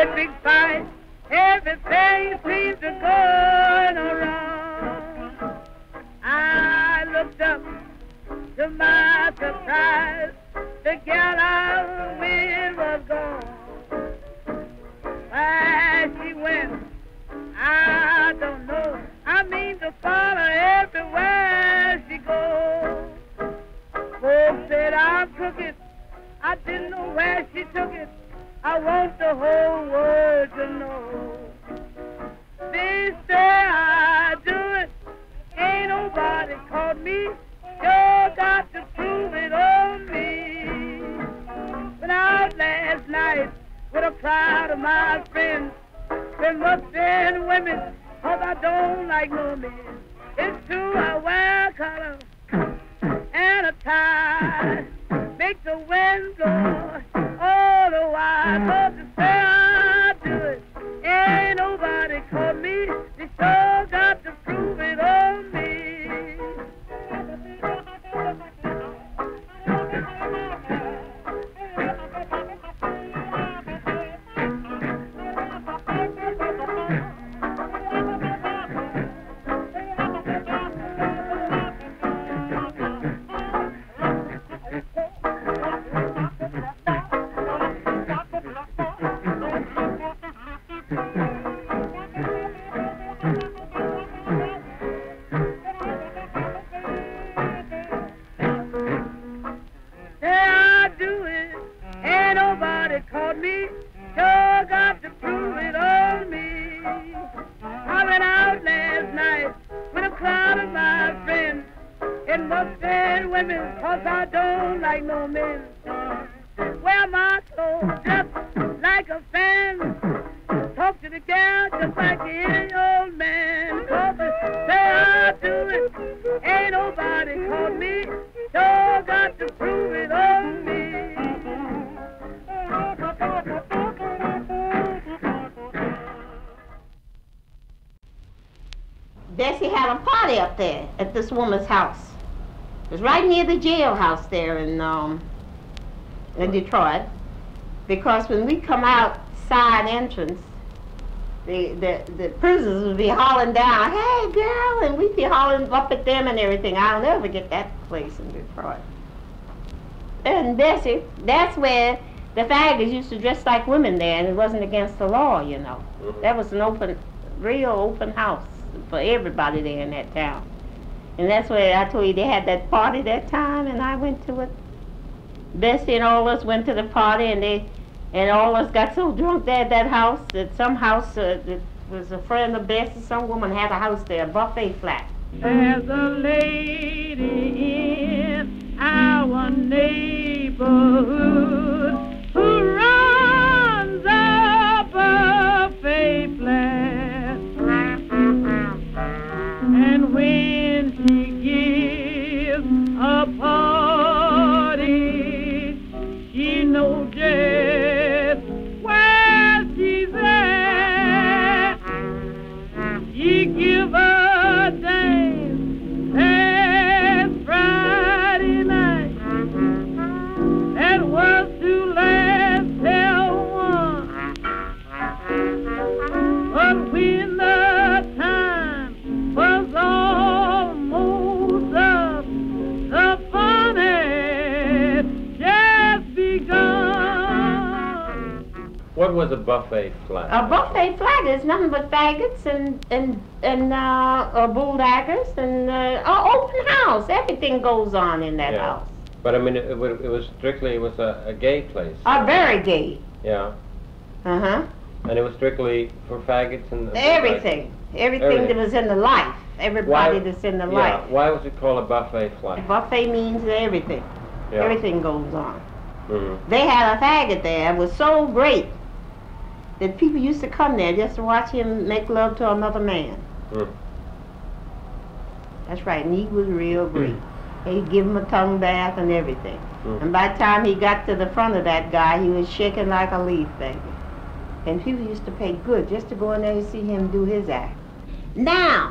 great big fight. Everything seems to go wrong. I looked up to my surprise. The gal I was with was gone. Where she went, I don't know. I mean to follow everywhere she goes. Folks said I'm crooked. I didn't know where she took it. I want the whole world to know. They say I do it. Ain't nobody caught me. Sure got to prove it on me. Went out last night with a crowd of my friends. Been mustang women, 'cause I don't like no men. It's true I wear a collar and a tie. Make the wind blow all the while. But to say I do it, ain't nobody caught me. They sure got to prove it on me. Bessie had a party up there at this woman's house. It was right near the jailhouse there in Detroit. Because when we come out side entrance, the prisoners would be hollering down, "Hey girl," and we'd be hollering up at them and everything. I'll never forget that place in Detroit. And Bessie, that's where the faggots used to dress like women there, and it wasn't against the law, you know. That was an open, real open house for everybody there in that town. And that's where I told you they had that party that time, and I went to it. Bessie and all us went to the party, and all us got so drunk there at that house that some house that was a friend of Bessie, some woman had a house there, a buffet flat. There's a lady in our neighborhood who runs a buffet flat, and when she gives a party, she knows just where she's at. She give a dance last Friday night. That was to last till 1. But when the time was almost up, the fun had just begun. What was a buffet flat? A buffet flat is nothing but faggots and bull daggers and open house. Everything goes on in that house. But I mean, it was strictly a gay place. Very gay. Yeah. Uh-huh. And it was strictly for faggots and Everything. Everything that was in the life. Everybody that's in the life. Yeah. Why was it called a buffet flat? A buffet means everything. Yeah. Everything goes on. Mm-hmm. They had a faggot there. It was so great that people used to come there just to watch him make love to another man. Mm. That's right, and he was real great. He'd give him a tongue bath and everything. Mm. And by the time he got to the front of that guy, he was shaking like a leaf, baby. And people used to pay good just to go in there and see him do his act. Now,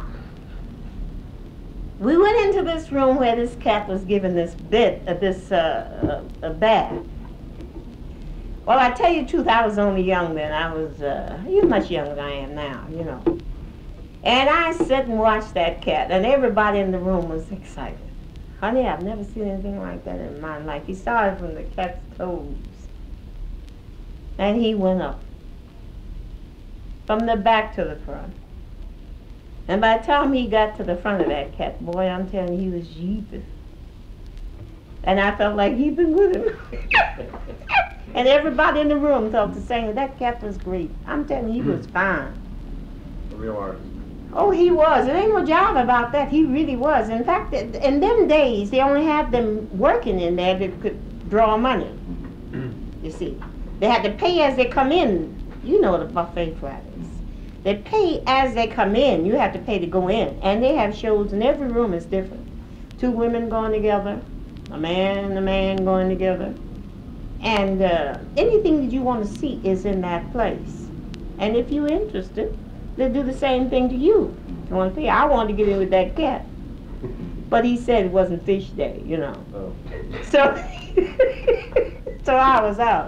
we went into this room where this cat was given this bath. Well, I tell you the truth, I was only young then. I was, you're much younger than I am now, you know. And I sit and watch that cat, and everybody in the room was excited. Honey, I've never seen anything like that in my life. He started from the cat's toes, and he went up, from the back to the front. And by the time he got to the front of that cat, boy, I'm telling you, he was yeeping. And I felt like yeeping with him. And everybody in the room felt the same. That cat was great. I'm telling you, he was fine. A real artist. Oh, he was. There ain't no job about that. He really was. In fact, in them days, they only had them working in there that could draw money. You see. They had to pay as they come in. You know the buffet Fridays. They pay as they come in. You have to pay to go in. And they have shows, and every room is different. 2 women going together, a man and a man going together. And anything that you want to see is in that place. And if you're interested, they'll do the same thing to you. You want to pay? I wanted to get in with that cat. But he said it wasn't fish day, you know. Oh. So, so I was out.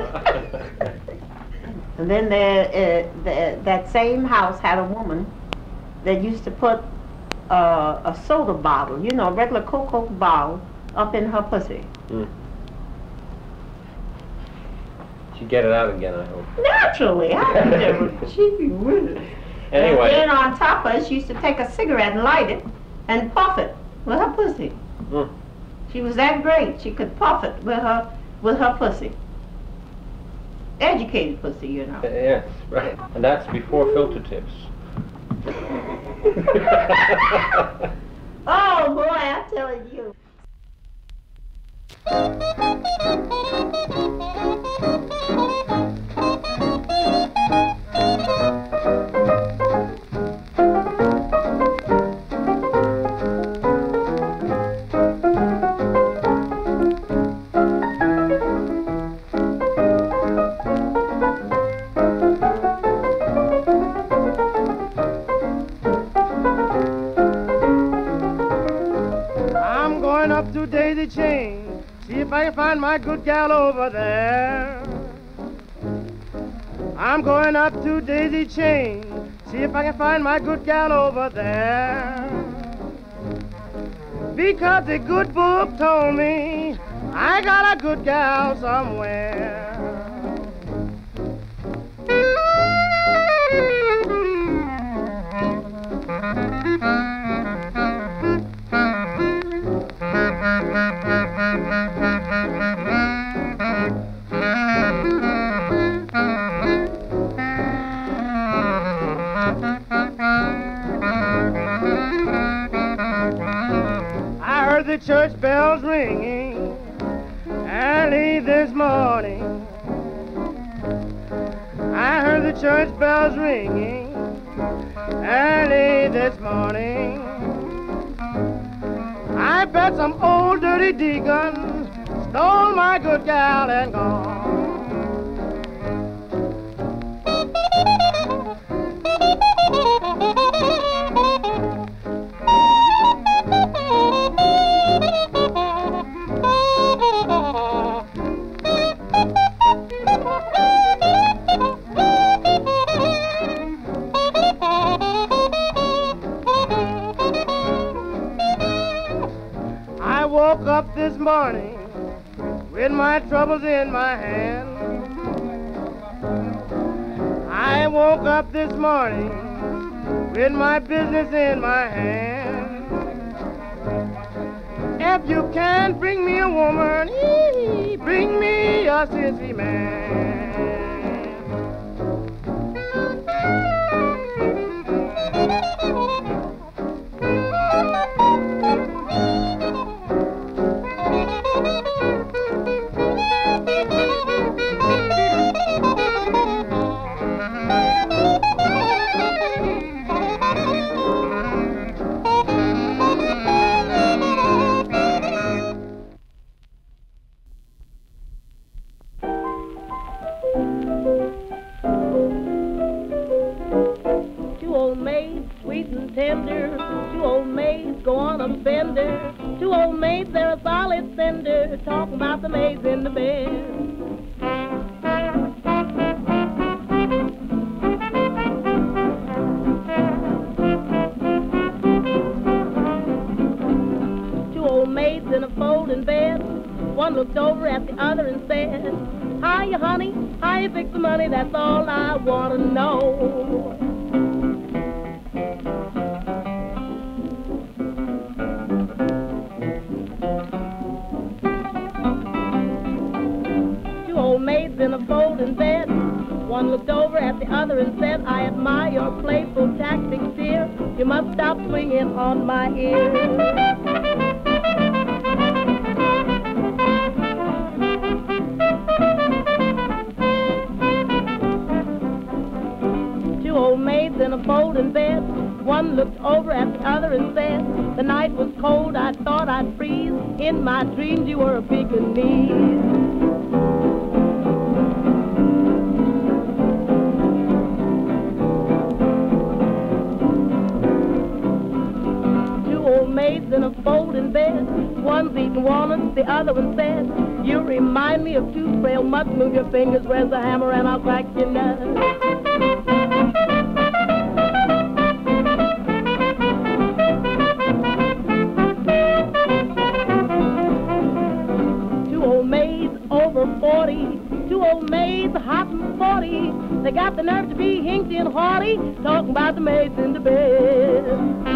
And then that same house had a woman that used to put a soda bottle, you know, a regular Coke bottle, up in her pussy. Mm. She'd get it out again, I hope. Naturally, she'd be with it. Anyway. And then on top of it, she used to take a cigarette and light it and puff it with her pussy. Mm. She was that great. She could puff it with her pussy. Educated pussy, you know. Yes, right. And that's before filter tips. Oh boy, I'm telling you. Chain, see if I can find my good gal over there. I'm going up to Daisy Chain, see if I can find my good gal over there. Because the good book told me I got a good gal somewhere. I heard the church bells ringing early this morning. I heard the church bells ringing early this morning. I bet some old dirty deacon stole my good gal and gone. I woke up this morning with my troubles in my hand. I woke up this morning with my business in my hand. If you can't bring me a woman, bring me a sissy man. Two old maids, they're a solid cinder, talking about the maids in the bed. One looked over at the other and said, hiya, honey, how you fix the money? That's all I want to know. Two old maids in a folding bed. One looked over at the other and said, I admire your playful tactics, dear. You must stop swinging on my ear. Two old maids in a folding bed. One looked over at the other and said, the night was cold, I thought I'd freeze. In my dreams you were a Pekingese. Maids in a folding bed. One's eating walnuts, the other one said, you remind me of two frail mutts. Move your fingers, where's the hammer, and I'll crack your nut. Two old maids over 40, two old maids hot and 40. They got the nerve to be hinky and haughty, talking about the maids in the bed.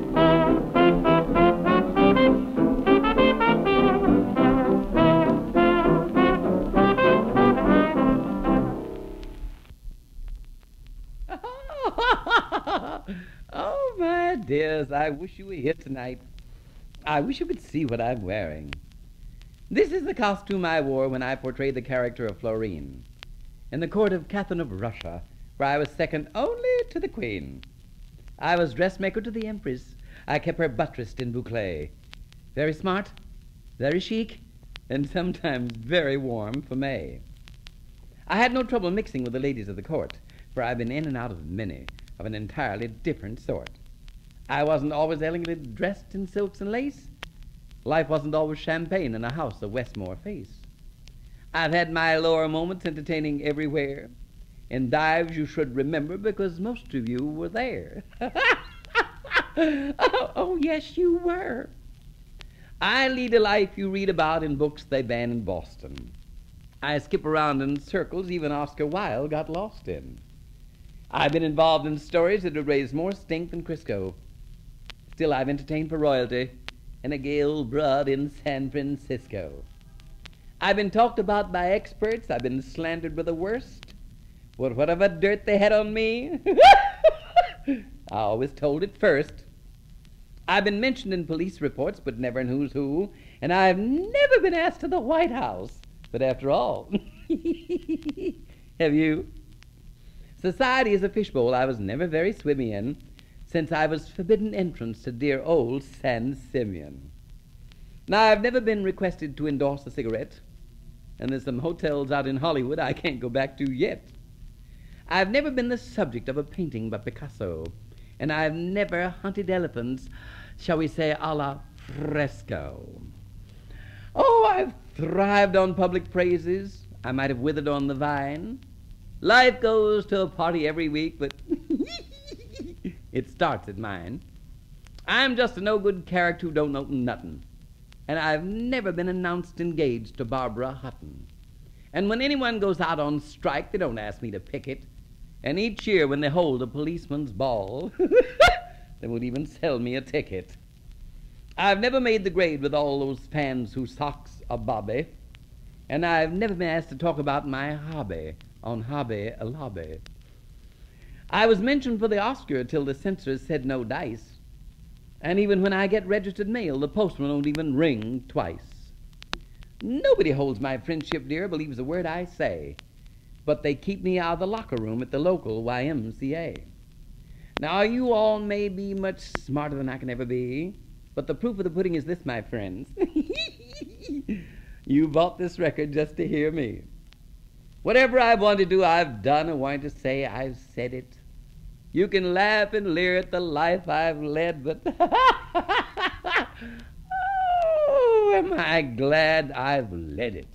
Oh, my dears, I wish you were here tonight. I wish you could see what I'm wearing. This is the costume I wore when I portrayed the character of Florine in the court of Catherine of Russia, where I was second only to the Queen. I was dressmaker to the Empress. I kept her buttressed in boucle. Very smart, very chic, and sometimes very warm for May. I had no trouble mixing with the ladies of the court, for I've been in and out of many of an entirely different sort. I wasn't always elegantly dressed in silks and lace. Life wasn't always champagne in a house of Westmore face. I've had my lower moments entertaining everywhere, in dives you should remember because most of you were there. Oh, yes, you were. I lead a life you read about in books they ban in Boston. I skip around in circles even Oscar Wilde got lost in. I've been involved in stories that have raised more stink than Crisco. Still, I've entertained for royalty and a gale broad in San Francisco. I've been talked about by experts. I've been slandered with the worst. But whatever dirt they had on me, I always told it first. I've been mentioned in police reports, but never in Who's Who, and I've never been asked to the White House. But after all, have you? Society is a fishbowl I was never very swimmy in, since I was forbidden entrance to dear old San Simeon. Now, I've never been requested to endorse a cigarette, and there's some hotels out in Hollywood I can't go back to yet. I've never been the subject of a painting by Picasso, and I've never hunted elephants, shall we say, a la fresco. Oh, I've thrived on public praises. I might have withered on the vine. Life goes to a party every week, but it starts at mine. I'm just a no-good character who don't know nothing. And I've never been announced engaged to Barbara Hutton. And when anyone goes out on strike, they don't ask me to picket. And each year when they hold a policeman's ball, they won't even sell me a ticket. I've never made the grade with all those fans whose socks are bobby. And I've never been asked to talk about my hobby on Hobby Lobby. I was mentioned for the Oscar till the censors said no dice. And even when I get registered mail, the postman won't even ring twice. Nobody holds my friendship dear, believes a word I say. But they keep me out of the locker room at the local YMCA. Now, you all may be much smarter than I can ever be, but the proof of the pudding is this, my friends. You bought this record just to hear me. Whatever I want to do, I've done, and wanted to say, I've said it. You can laugh and leer at the life I've led, but oh, am I glad I've led it.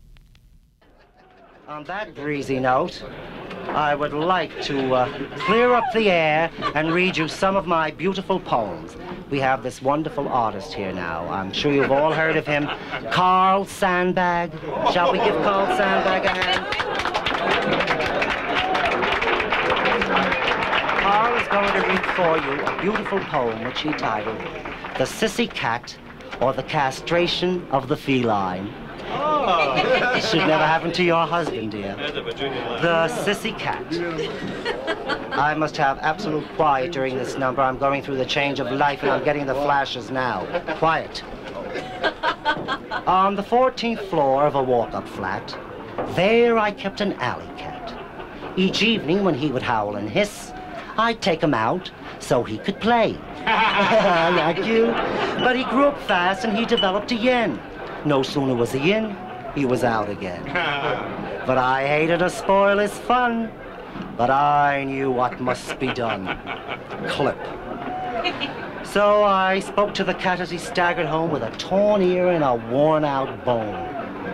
On that breezy note, I would like to clear up the air and read you some of my beautiful poems. we have this wonderful artist here now. I'm sure you've all heard of him, Carl Sandbag. Shall we give Carl Sandbag a hand? Carl is going to read for you a beautiful poem which he titled The Sissy Cat, or the Castration of the Feline. Oh. It should never happen to your husband, dear. The Sissy Cat. I must have absolute quiet during this number. I'm going through the change of life and I'm getting the flashes now. Quiet. On the 14th floor of a walk-up flat, there I kept an alley cat. Each evening when he would howl and hiss, I'd take him out so he could play. Like you. But he grew up fast and he developed a yen. No sooner was he in, he was out again. But I hated to spoil his fun. But I knew what must be done. Clip. So I spoke to the cat as he staggered home with a torn ear and a worn-out bone.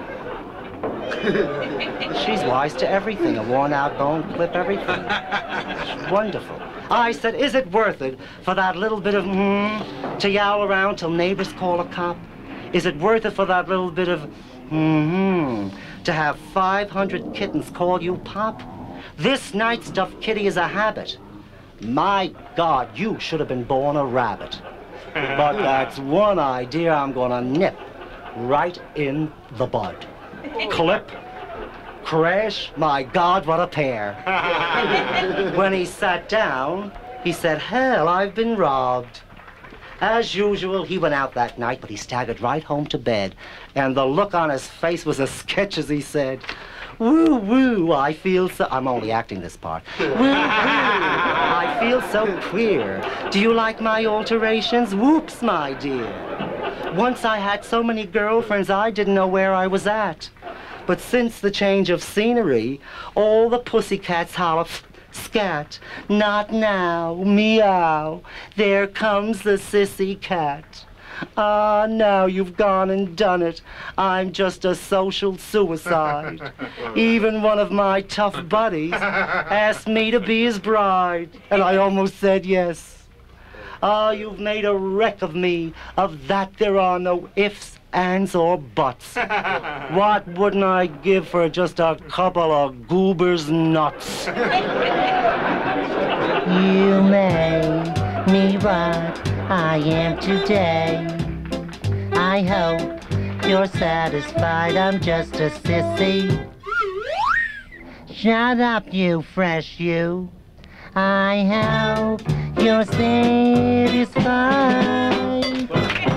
She's wise to everything. A worn-out bone, clip everything. Wonderful. I said, is it worth it for that little bit of to yowl around till neighbors call a cop? Is it worth it for that little bit of to have 500 kittens call you pop? This night stuffed kitty is a habit. My God, you should have been born a rabbit. But that's one idea I'm gonna nip right in the bud. Clip, crash, my God, what a pair. When he sat down, he said, hell, I've been robbed. As usual, he went out that night, but he staggered right home to bed. And the look on his face was as sketch as he said, woo, woo, I feel so... I'm only acting this part. Woo, woo, I feel so queer. Do you like my alterations? Whoops, my dear. Once I had so many girlfriends, I didn't know where I was at. But since the change of scenery, all the pussycats holler... Scat, not now, meow, there comes the sissy cat. Ah, now you've gone and done it. I'm just a social suicide. Even one of my tough buddies asked me to be his bride, and I almost said yes. Ah, you've made a wreck of me. Of that there are no ifs, ands, or buts. What wouldn't I give for just a couple of goobers nuts? You made me what I am today. I hope you're satisfied. I'm just a sissy. Shut up, you fresh you. I hope you're satisfied.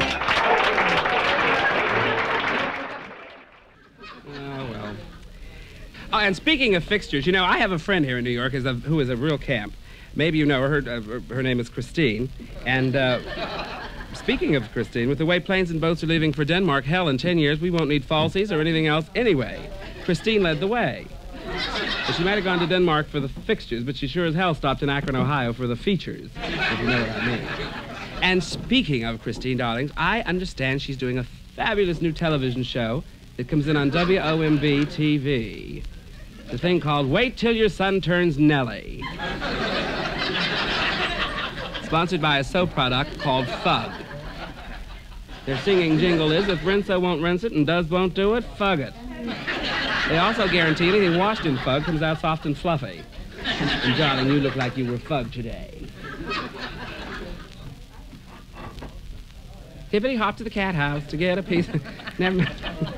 Oh, well. Oh, and speaking of fixtures, you know, I have a friend here in New York who is a real camp. Maybe you know her. Her name is Christine. And speaking of Christine, with the way planes and boats are leaving for Denmark, hell, in 10 years, we won't need falsies or anything else anyway. Christine led the way. So she might have gone to Denmark for the fixtures, but she sure as hell stopped in Akron, Ohio for the features, if you know what I mean. And speaking of Christine, darlings, I understand she's doing a fabulous new television show that comes in on WOMB TV. The thing called Wait Till Your Son Turns Nelly. Sponsored by a soap product called Fug. Their singing jingle is, if Rinso won't rinse it and Does won't do it, fug it. They also guarantee anything washed in Fug comes out soft and fluffy. And darling, you look like you were Fug today. Hippity hop to the cat house to get a piece of... Never mind.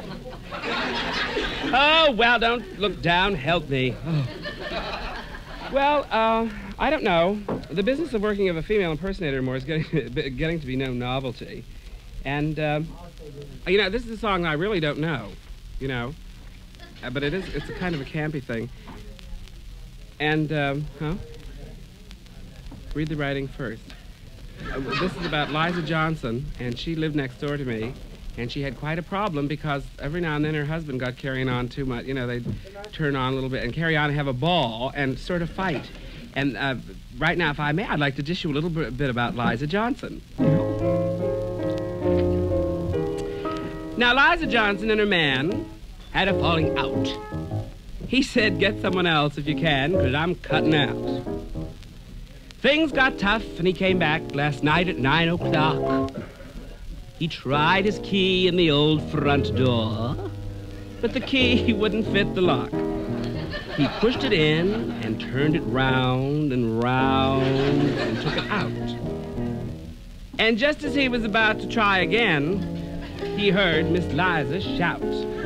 Oh, well, don't look down. Help me. Oh. Well, I don't know. The business of working of a female impersonator more is getting to be no novelty. And, you know, this is a song I really don't know, you know. But it's a kind of a campy thing. And, read the writing first. This is about Liza Johnson, and she lived next door to me, and she had quite a problem because every now and then her husband got carrying on too much. You know, they'd turn on a little bit and carry on and have a ball and sort of fight. And right now, if I may, I'd like to dish you a little bit about Liza Johnson. Now, Liza Johnson and her man had a falling out. He said, get someone else if you can, because I'm cutting out. Things got tough, and he came back last night at 9 o'clock. He tried his key in the old front door, but the key wouldn't fit the lock. He pushed it in and turned it round and round and took it out. And just as he was about to try again, he heard Miss Liza shout,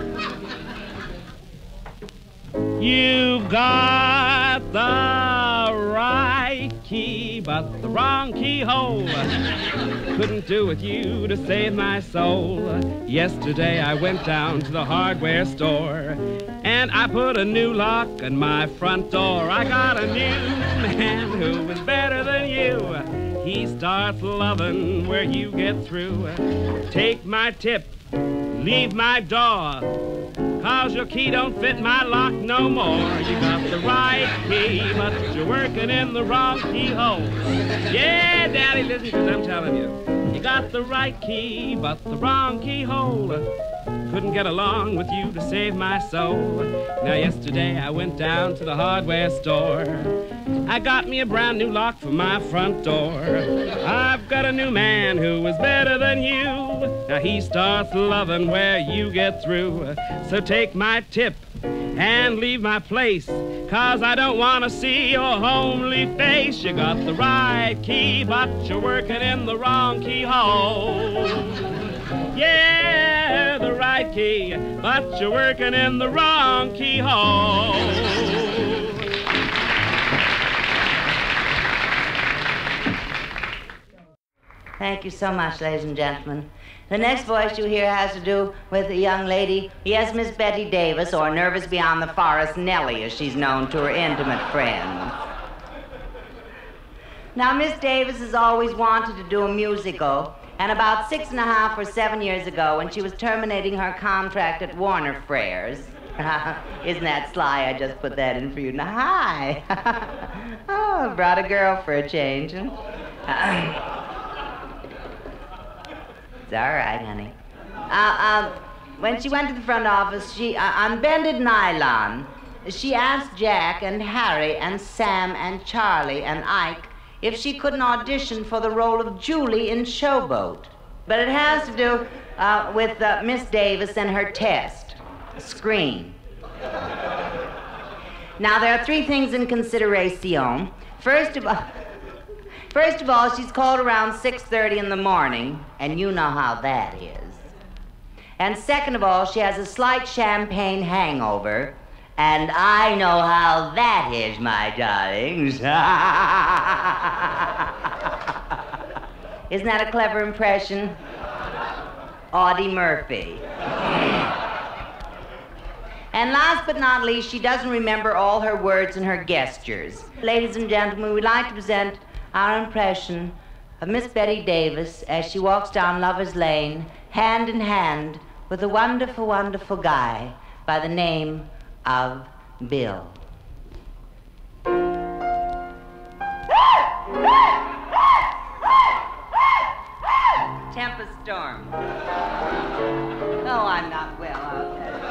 "You've got the right key, but the wrong keyhole. Couldn't do with you to save my soul. Yesterday I went down to the hardware store, and I put a new lock on my front door. I got a new man who was better than you. He starts loving where you get through. Take my tip, leave my door, 'cause your key don't fit my lock no more. You got the right key, but you're working in the wrong keyhole." Yeah, Daddy, listen, 'cause I'm telling you. You got the right key, but the wrong keyhole. Couldn't get along with you to save my soul. Now yesterday I went down to the hardware store. I got me a brand new lock for my front door. I've got a new man who is better than you. Now he starts loving where you get through. So take my tip and leave my place, 'cause I don't want to see your homely face. You got the right key, but you're working in the wrong keyhole. Yeah, the right key, but you're working in the wrong keyhole. Thank you so much, ladies and gentlemen. The next voice you hear has to do with a young lady. Yes, Miss Betty Davis, or Nervous Beyond the Forest Nellie, as she's known to her intimate friends. Now, Miss Davis has always wanted to do a musical, and about 6.5 or 7 years ago, when she was terminating her contract at Warner Freres, isn't that sly? I just put that in for you. Now, hi. Oh, I brought a girl for a change. It's all right, honey. When she went to the front office, she, on bended nylon, she asked Jack and Harry and Sam and Charlie and Ike if she couldn't audition for the role of Julie in Showboat. But it has to do with Miss Davis and her test, screen. Now, there are 3 things in consideration. First of all, she's called around 6:30 in the morning, and you know how that is. And second of all, she has a slight champagne hangover, and I know how that is, my darlings. Isn't that a clever impression? Audie Murphy. And last but not least, she doesn't remember all her words and her gestures. Ladies and gentlemen, we'd like to present our impression of Miss Betty Davis as she walks down Lover's Lane, hand in hand with a wonderful, wonderful guy by the name of Bill. Tempest storm. Oh, I'm not well, I'll tell you.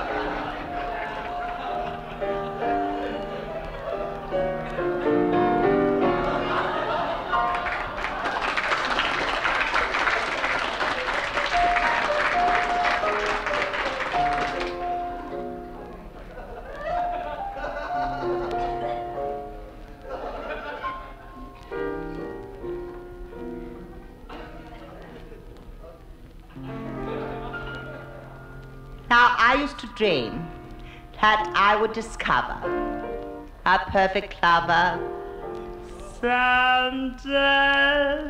Now, I used to dream that I would discover a perfect lover someday.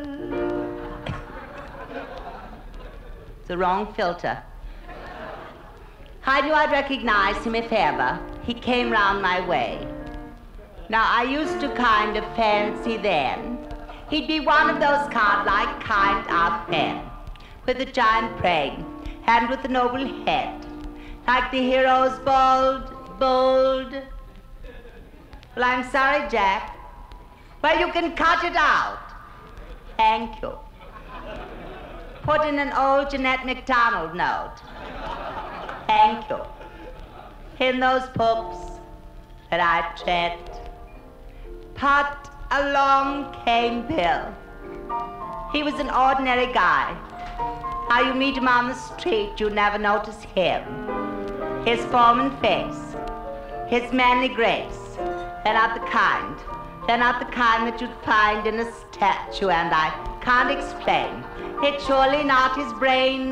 It's the wrong filter. How do I recognize him if ever he came round my way? Now, I used to kind of fancy then he'd be one of those card-like kind of men with a giant brain and with a noble head, like the heroes bold. Well, I'm sorry, Jack. Well, you can cut it out. Thank you. Put in an old Jeanette MacDonald note. Thank you. In those pubs that I tread, put along came Bill. He was an ordinary guy. How you meet him on the street, you never notice him. His form and face, his manly grace, they're not the kind that you'd find in a statue, and I can't explain. It's surely not his brain.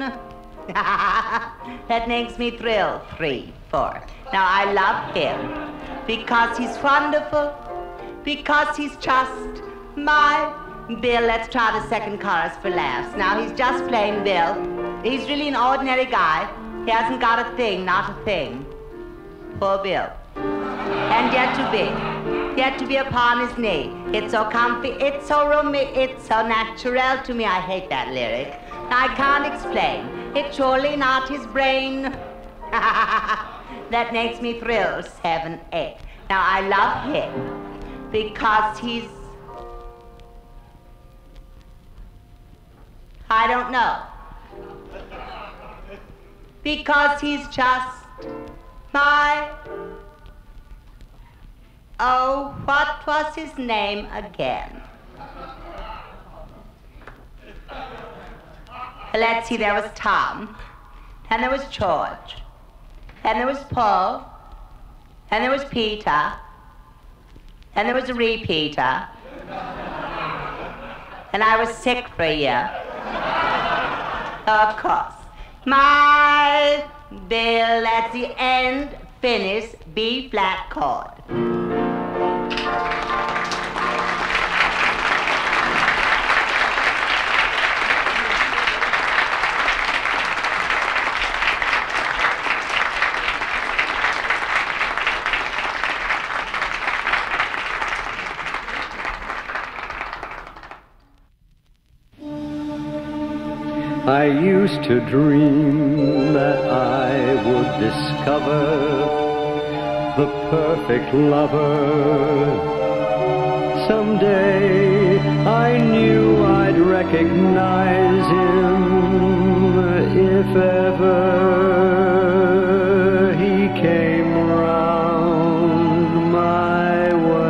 That makes me thrill. 3, 4. Now I love him because he's wonderful, because he's just my Bill. Let's try the second chorus for laughs. Now he's just plain Bill. He's really an ordinary guy. He hasn't got a thing, not a thing. Poor Bill. And yet to be upon his knee. It's so comfy, it's so roomy, it's so natural to me. I hate that lyric. I can't explain. It's surely not his brain. That makes me thrill. 7, 8. Now I love him because he's, I don't know. Because he's just my, oh, what was his name again? Let's see, there was Tom, and there was George, and there was Paul, and there was Peter, and there was a repeater, and I was sick for a year. Of course. My Bill at the end, finish, B flat chord. I used to dream that I would discover the perfect lover. Someday I knew I'd recognize him if ever he came round my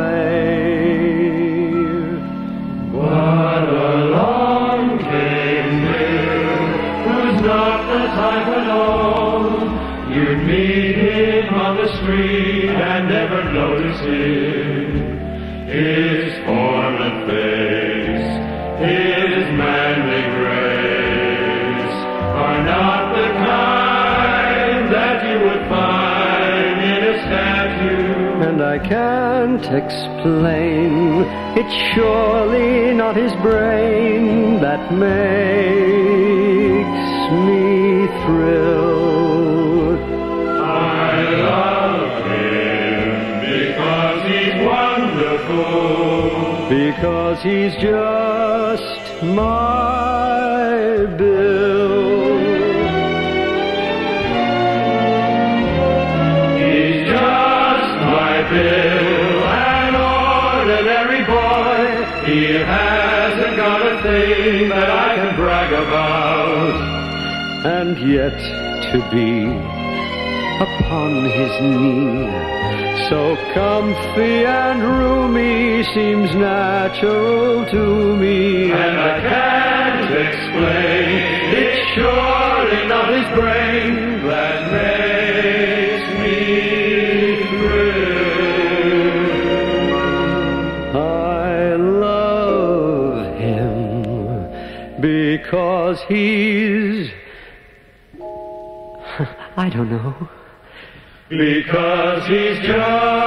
way. What along came not the type at all. You'd meet him on the street and never notice him. His form and face, his manly grace are not the kind that you would find in a statue. And I can't explain, it's surely not his brain that makes me thrill. I love him because he's wonderful, because he's just my Bill. He's just my Bill, an ordinary boy. He hasn't got a thing that I can brag about. And yet to be upon his knee, so comfy and roomy, seems natural to me. And I can't explain, it's surely not his brain that makes me thrill. I love him because he's, I don't know. Because he's just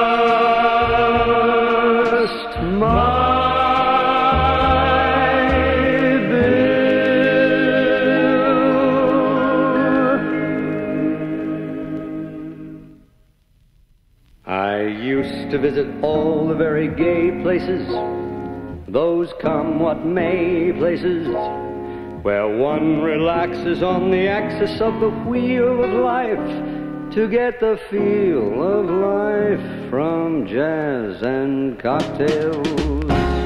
my Bill. I used to visit all the very gay places, those come what may places, where one relaxes on the axis of the wheel of life to get the feel of life from jazz and cocktails.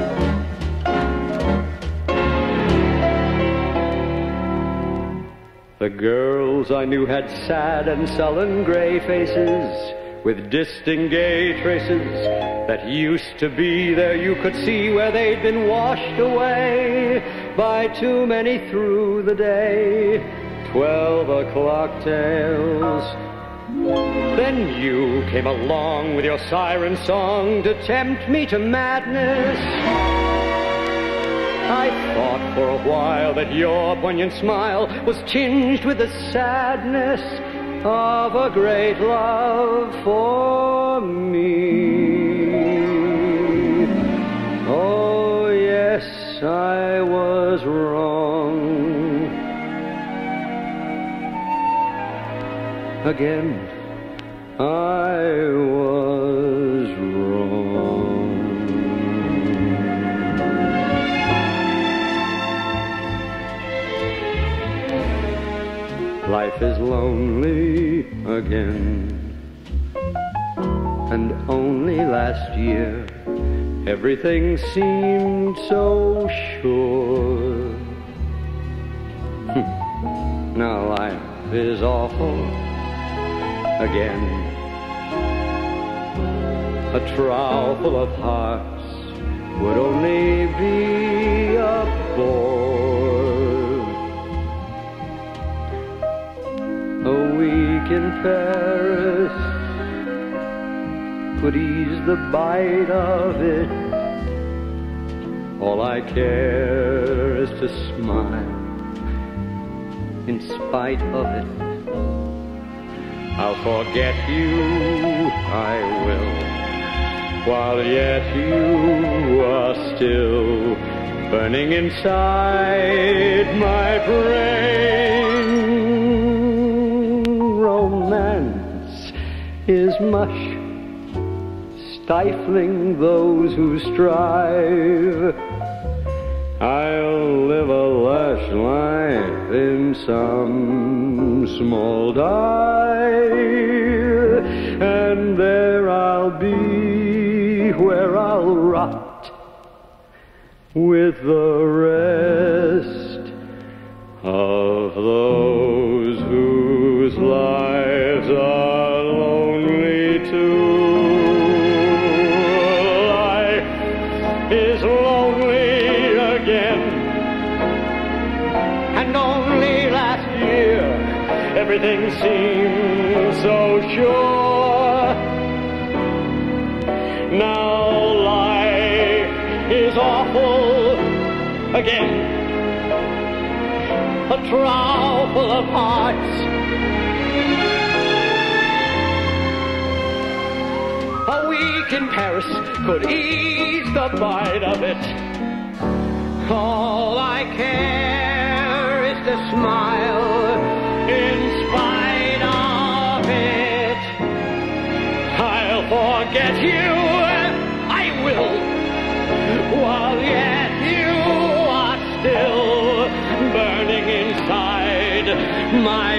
The girls I knew had sad and sullen gray faces with distinct gay traces that used to be there. You could see where they'd been washed away by too many through the day. 12 o'clock tales. Then you came along with your siren song to tempt me to madness. I thought for a while that your poignant smile was tinged with the sadness of a great love for me. Oh, yes, I was wrong. Again, I was wrong. Life is lonely again. And only last year everything seemed so sure. Now life is awful again. A trough full of hearts would only be a bore. A week in Paris could ease the bite of it. All I care is to smile in spite of it. I'll forget you, I will, while yet you are still burning inside my brain. Romance is mush, stifling those who strive. I'll live a lush life in some small dive, and there I'll be where I'll rot with the rest of those whose lives are lonely too. Life is lonely again, and only last year everything seemed so sure. Now life is awful again, a trough full of hearts. A week in Paris could ease the bite of it. All I care is to smile in spite of it. I'll forget you, I will, while yet you are still burning inside my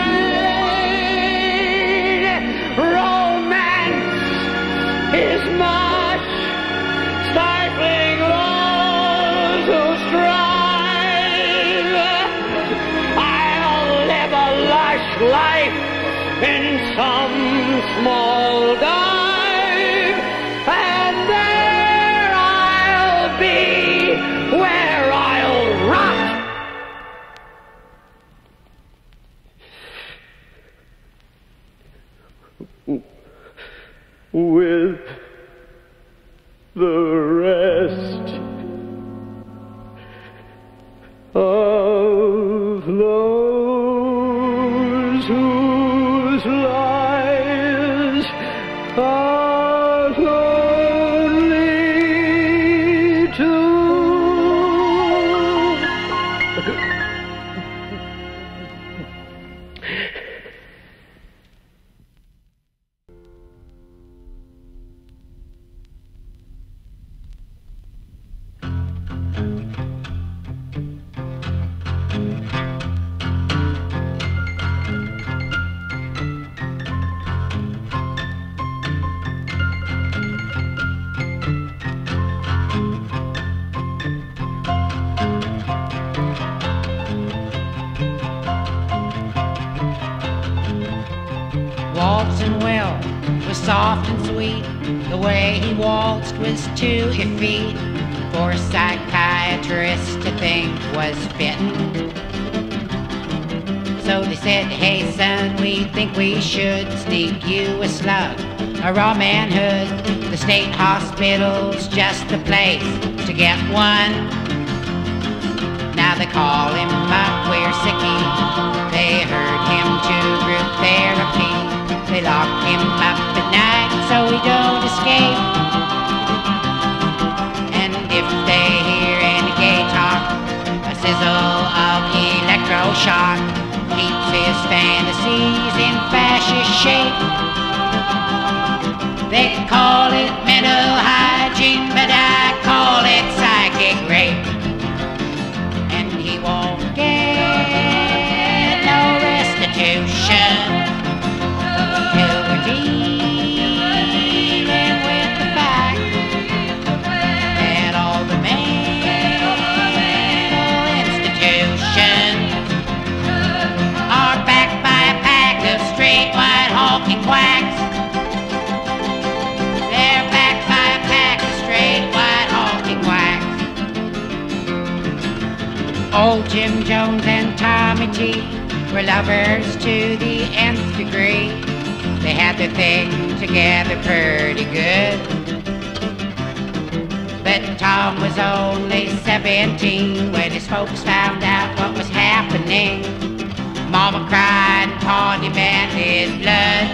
brain. Romance is much, stifling those who strive. I'll live a lush life in some small dive, and there I'll be where I'll rot with the rest of those whose lives are lonely too. Waltzing well was soft and sweet. The way he waltzed was too iffy for a psychiatrist to think was fitting. So they said, hey son, we think we should sneak you a slug. A raw manhood, the state hospital's just the place to get one. Now they call him up, we're sicky. They herd him to group therapy. They lock him up at night so he don't escape. And if they hear any gay talk, a sizzle of electroshock keeps his fantasies in fascist shape. They call it mental hygiene, but I call it psychic rape. And he won't get no restitution till we're dealing with the fact that all the mental institutions are backed by a pack of straight white honky quacks. They're backed by a pack of straight white honky quacks. Old Jim Jones and Tommy T were lovers to the nth degree. They had their thing together pretty good. But Tom was only 17 when his folks found out what was happening. Mama cried and Pa demanded blood.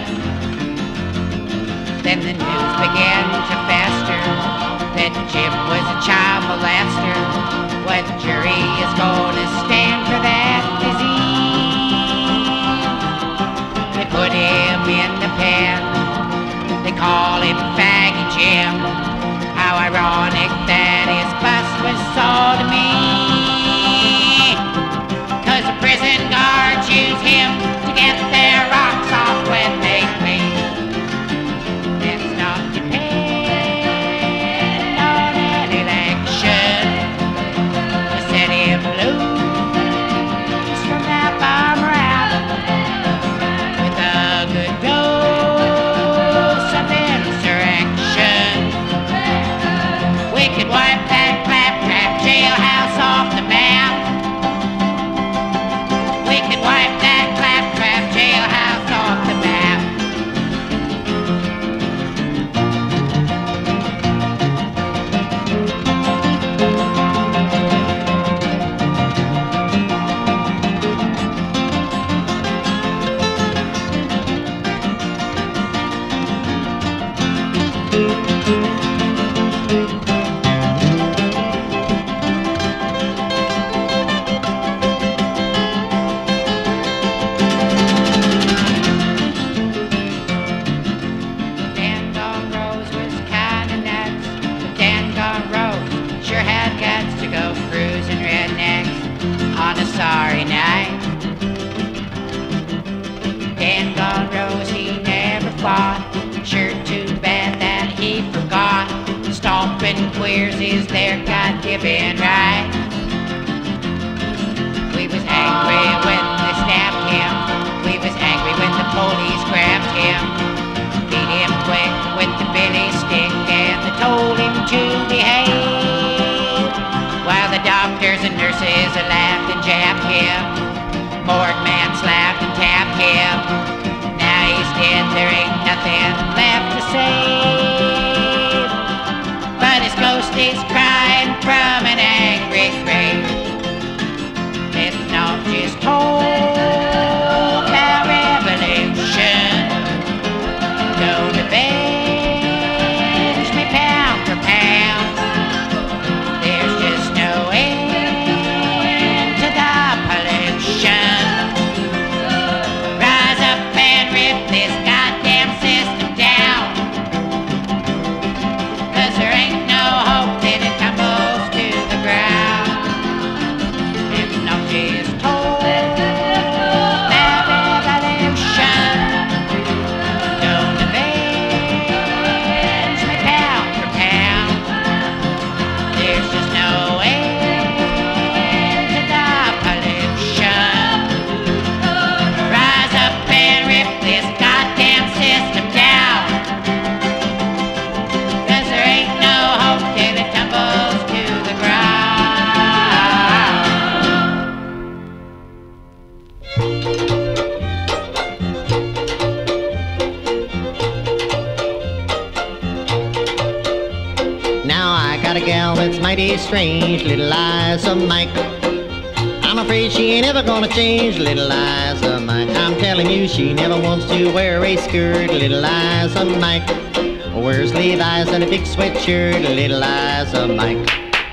Then the news began to fester that Jim was a child molester. What jury is gonna stand for that disease? They put him in the pen. They call him Faggy Jim. How ironic that his bust was sodomy. 'Cause the prison guards use him to get their rocks off when they clean. Let's not depend on an election to set him loose from that bomb rap with a good dose of insurrection. We could wipe that claptrap jailhouse off the map. We could wipe that claptrap jailhouse off the map. Dan Gone Rose was kinda nuts, but Dan Gone Rose sure had guts to go cruising rednecks on a sorry night. Dan Gone Rose, he never fought, sure too bad that he forgot. Stomping queers is their God-given right. We was angry when they stabbed him. We was angry when the police grabbed him. Beat him quick with the billy stick and they told him to behave. While the doctors and nurses laughed and jabbed him. Morgue man slapped and tapped him. Now he's dead, there ain't nothing left to save. But his ghost is crying from an angry grave. Let's not just talk about revolution. Don't avenge me pound for pound. There's just no end to the pollution. Rise up and rip this goddamn system down. 'Cause there ain't no hope that it tumbles to the ground. Now that's mighty strange, little Liza Mike. I'm afraid she ain't ever gonna change, little Liza Mike. I'm telling you, she never wants to wear a skirt, little Liza Mike. Wears Levi's and a big sweatshirt, little Liza Mike.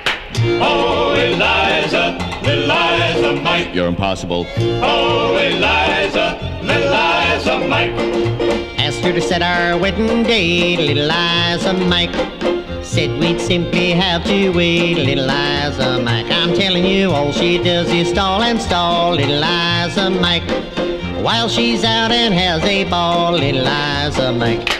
Oh, Eliza, Eliza Mike. You're impossible. Oh, Eliza, Eliza Mike. Asked her to set our wedding date, little Liza Mike. Said we'd simply have to wait, little Liza Mike. I'm telling you, all she does is stall and stall, little Liza Mike. While she's out and has a ball, little Liza Mike.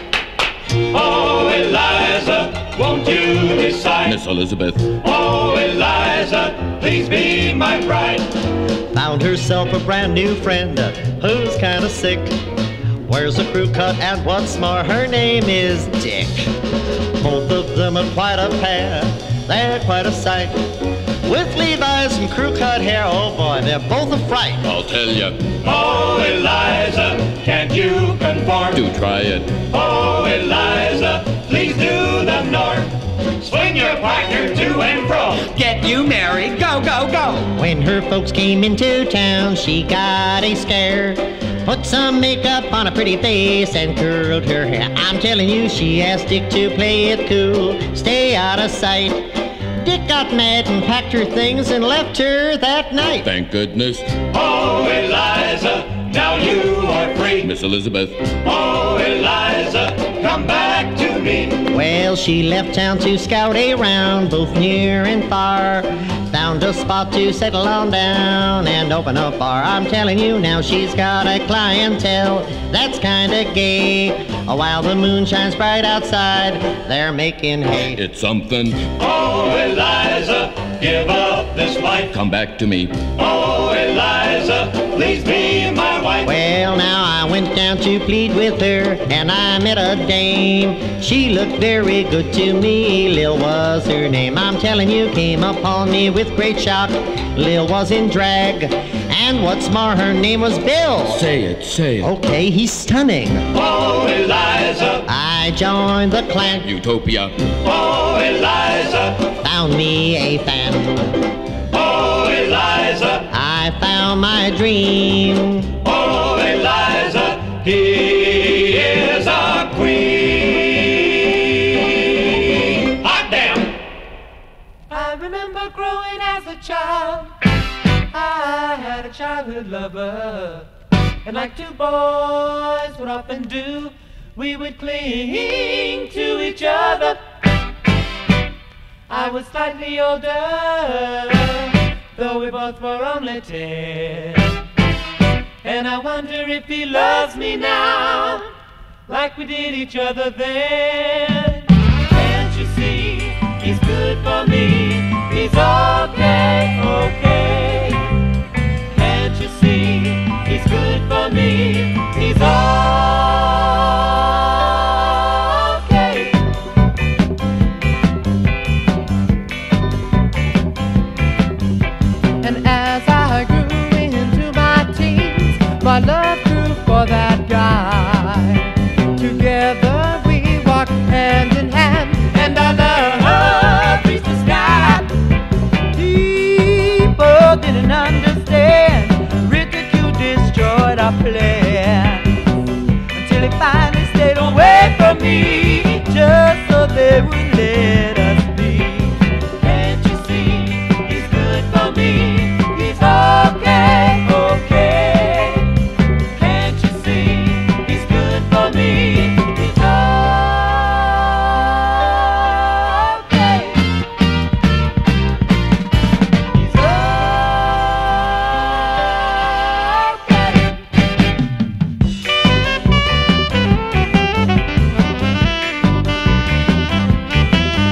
Oh, Eliza, won't you decide? Miss Elizabeth. Oh, Eliza, please be my bride. Found herself a brand new friend who's kind of sick. Wears a crew cut and what's more, her name is Dick. Both of them are quite a pair, they're quite a sight. With Levi's and crew cut hair, oh boy, they're both a fright. I'll tell you. Oh, Eliza, can't you conform? Do try it. Oh, Eliza, please do the norm. Swing your partner to and fro. Get you married, go, go, go. When her folks came into town, she got a scare. Put some makeup on a pretty face and curled her hair. I'm telling you, she asked Dick to play it cool, stay out of sight. Dick got mad and packed her things and left her that night. Thank goodness. Oh, Eliza, now you are free. Miss Elizabeth. Oh, Eliza, come back to me. Well, she left town to scout around, both near and far. Found a spot to settle on down and open a bar. I'm telling you now, she's got a clientele that's kinda gay. While the moon shines bright outside, they're making hay. It's something. Oh, Eliza, give up this life. Come back to me. Oh, Eliza, please be my wife. Well, now I went down to plead with her, and I met a dame. She looked very good to me, Lil was her name. I'm telling you, came upon me with great shock. Lil was in drag, and what's more, her name was Bill. Say it, say it. Okay, he's stunning. Oh, Eliza, I joined the clan. Utopia. oh, Eliza, Found me a fan. oh, Eliza, I found my dream. oh, Eliza, he is a queen. Hot damn! I remember growing as a child. I had a childhood lover, and like two boys would often do, we would cling to each other. I was slightly older, though we both were only 10. And I wonder if he loves me now, like we did each other then. Can't you see, he's good for me, he's okay, okay. Can't you see, he's good for me, he's okay. And as I grew into my teens, my love grew for that guy. Together we walked hand in hand, and our love reached the sky. People didn't understand, ridicule destroyed our plans, until he finally stayed away from me, just so they would let us be. Can't you see, he's good for me, he's okay, okay. Can't you see, he's good for me, he's okay. He's okay.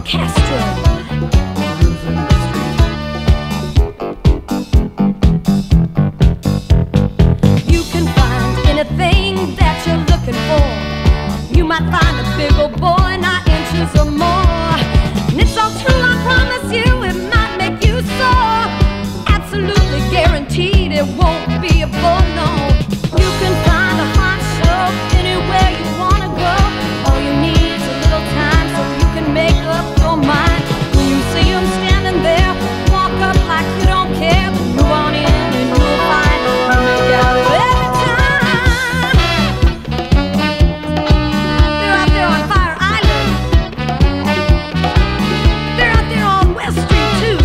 orchestra. You can find anything that you're looking for. You might find a big old boy, 9 inches or more. And it's all true, I promise you, it might make you sore. Absolutely guaranteed it won't be a bore, no. You can find a hot show anywhere you wanna go. All you need is a little time so you can make up your mind. When you see him standing there, walk up like you don't care, but move on in and you'll find you make out every time. They're out there on Fire Island. They're out there on West Street too.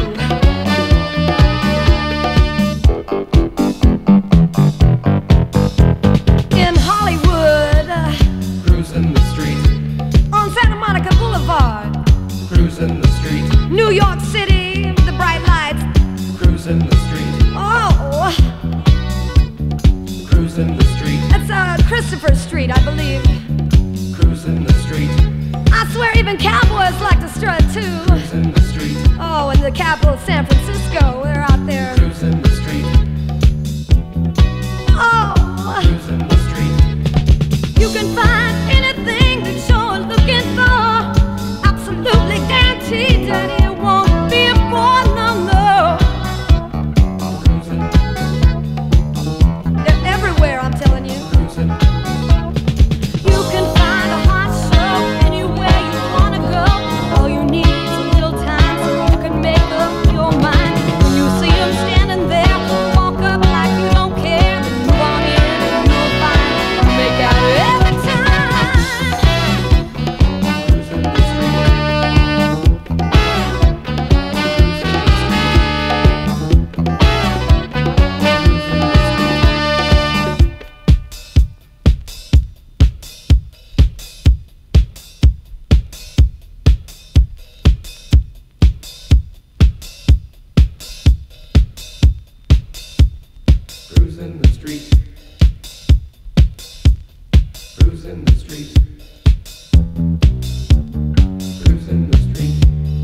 In Hollywood, Cruising the street, on Santa Monica Boulevard, cruising the street, New York City with the bright lights. cruising the street, Oh, cruising the street, that's Christopher Street, I believe. cruising the street, I swear even cowboys like to strut too. cruising the street, Oh, and the capital, San Francisco, they're out there. cruising the street, Oh, cruising the street. you can find anything that you're looking for. Absolutely guaranteed that it won't be a bore, no, no. They're everywhere, I'm telling you. You can find a hot show anywhere you wanna go. All you need is a little time so you can make up your mind. When you see him standing there, walk up like you don't care, then move on in and you'll find you make out every time. Cruising the street, cruising the street, cruising the street,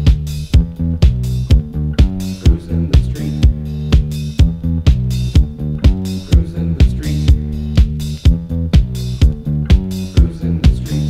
cruising the street, cruising the street, cruising the street.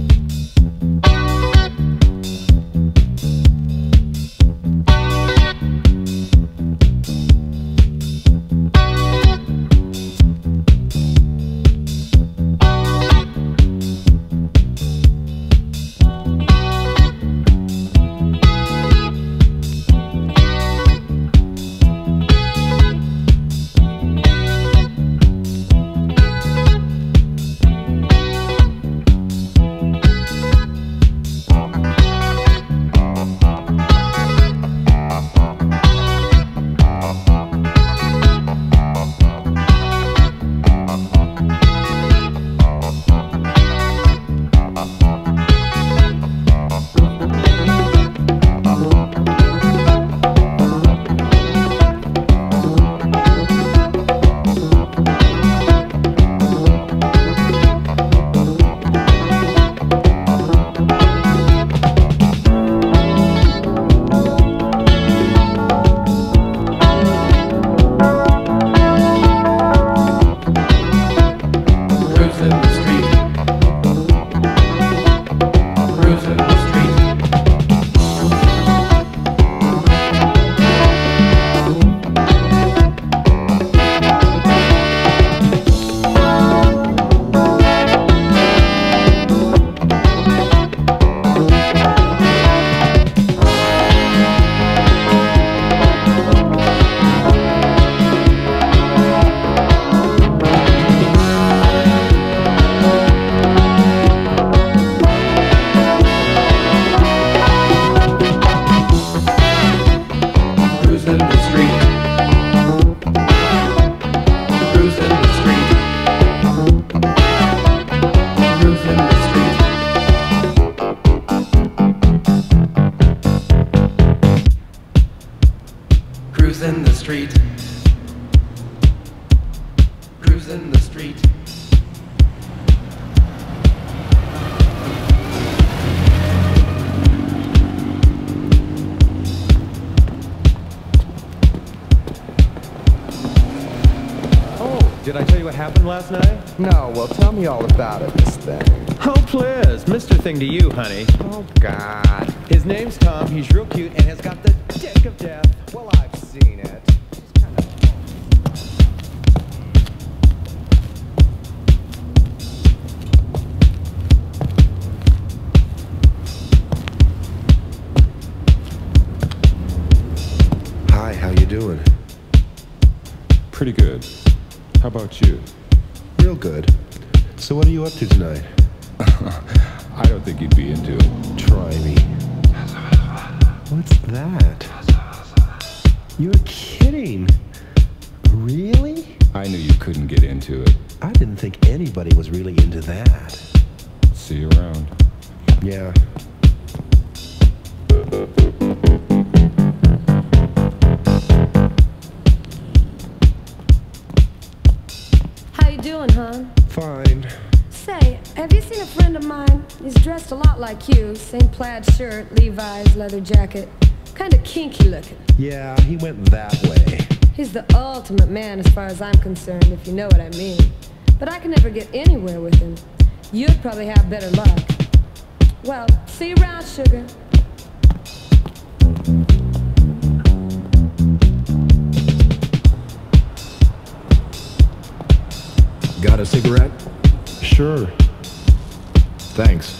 Cruising the street. Cruising the street. what happened last night? No, well, tell me all about it, this thing. Oh, please. Mr. Thing to you, honey. Oh, God. His name's Tom. He's real cute and has got the dick of death. Well, I've seen it. Hi, how you doing? Pretty good. How about you? Real good. So what are you up to tonight? I don't think you'd be into it. Try me. What's that? You're kidding. Really? I knew you couldn't get into it. I didn't think anybody was really into that. See you around. Yeah. How you doing, hon? Fine. Say, have you seen a friend of mine? He's dressed a lot like you. Same plaid shirt, Levi's, leather jacket. Kinda kinky looking. Yeah, he went that way. He's the ultimate man as far as I'm concerned, if you know what I mean. But I can never get anywhere with him. You'd probably have better luck. Well, see you around, sugar. Got a cigarette? Sure. Thanks.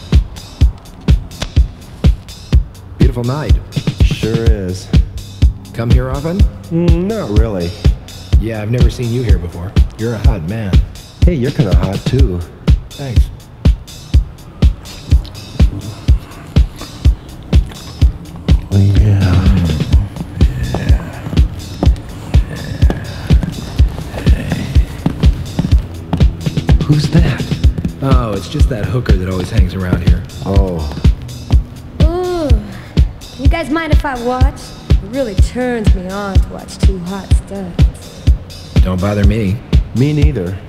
Beautiful night. Sure is. Come here often? Not really. Yeah, I've never seen you here before. You're a hot man. Hey, you're kind of hot too. Thanks. Who's that? Oh, it's just that hooker that always hangs around here. Oh. Ooh. You guys mind if I watch? It really turns me on to watch two hot studs. Don't bother me. Me neither.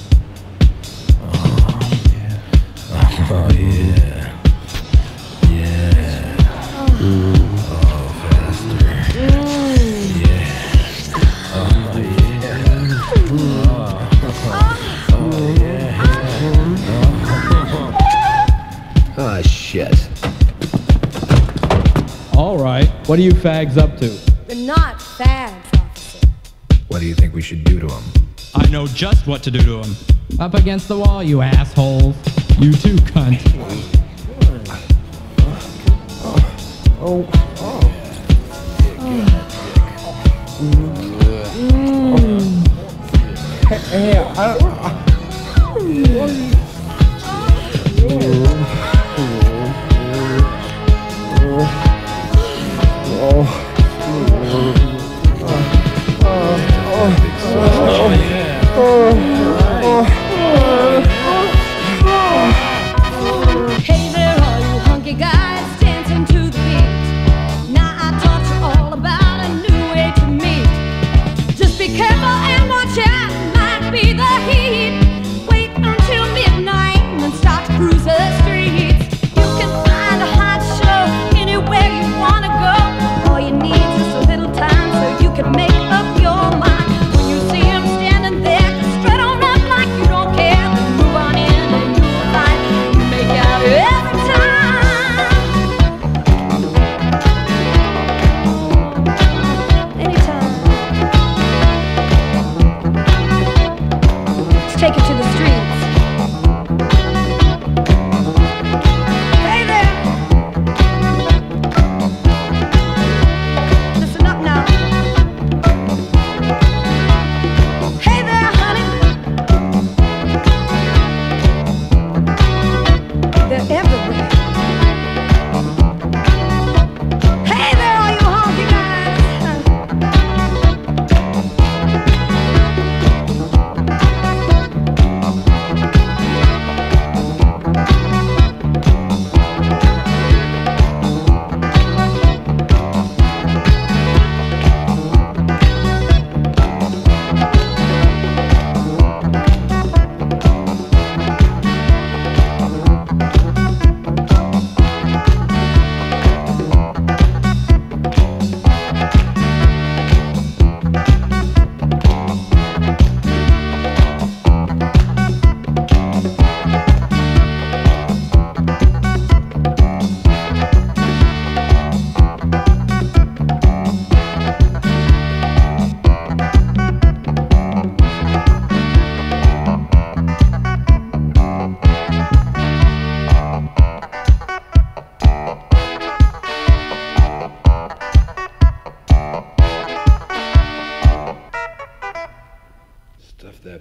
Oh, yeah. Oh, yeah. Yeah. Ooh. Oh, faster. Yeah. Oh, yeah. Oh, yeah. Ah, shit. All right. What are you fags up to? They're not fags, officer. What do you think we should do to them? I know just what to do to them. Up against the wall, you assholes. You too, cunt. Hey there, all you hunky guys dancing to the beat. Now I taught you all about a new way to meet. Just be careful and watch out, might be the heat.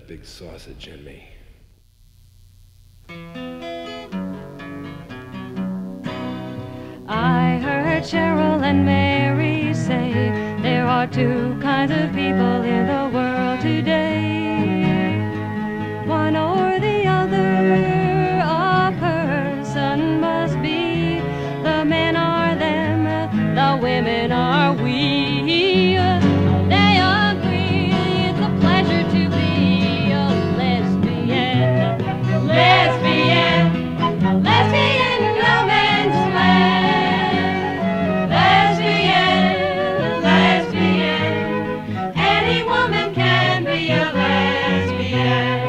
big sausage in me. I heard Cheryl and Mary say there are two kinds of people in the world today. One or the other, a person must be. The men are them, the women are we. They agree it's a pleasure to be a lesbian. Lesbian, lesbian no man's land. Lesbian, lesbian, any woman can be a lesbian.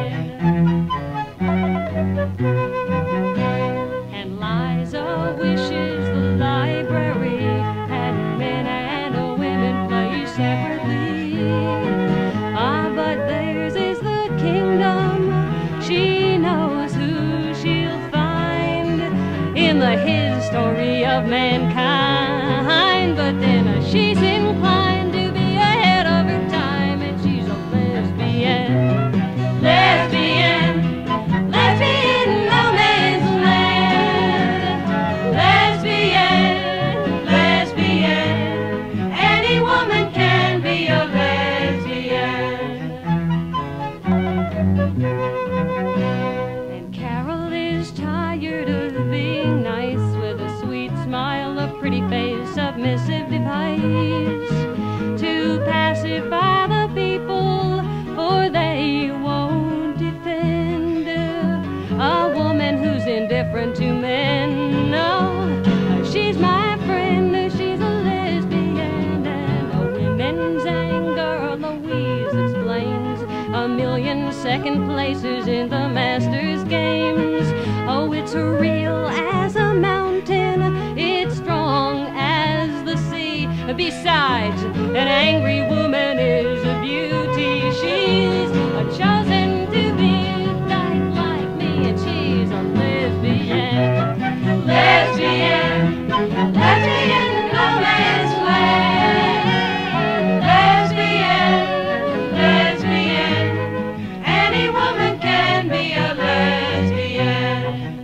And Liza wishes the library had men and women placed separately. Ah, but theirs is the kingdom. She knows who she'll find in the history of mankind. But then she's inclined to be ahead of her time, and she's a lesbian. Lesbian, lesbian, no man's land. Lesbian, lesbian, any woman can be a lesbian. And Carol is tired of being nice with a sweet smile, a pretty face, submissive device to pacify the people, for they won't defend a woman who's indifferent to men. No, she's my friend, she's a lesbian, and a women's anger, Louise explains, a million second places in the Masters games. Oh, it's real as a mountain, it's strong as the sea. Besides, an angry woman is a beauty. She's chosen to be a dyke like me, and she's a lesbian. Lesbian, lesbian, no man's land. Lesbian, lesbian, any woman can be a lesbian.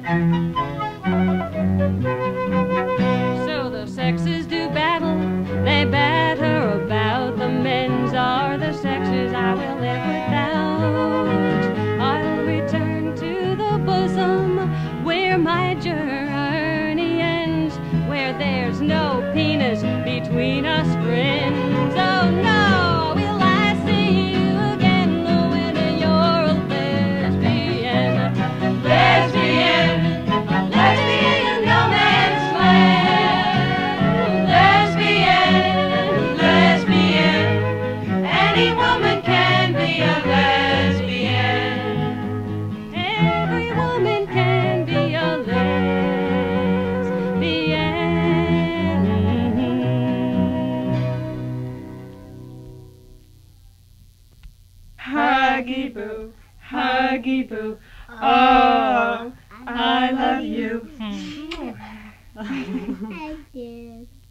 So the sexes do battle, they batter about. The men's are the sexes I will live without. I'll return to the bosom where my journey ends, where there's no penis between us friends. Oh no, will I see you again when you're a lesbian? Lesbian, lesbian, no man's land. Lesbian, lesbian, any woman can be a lesbian. Every woman can be a lesbian. Huggy boo, huggy boo, oh, I love you. I did.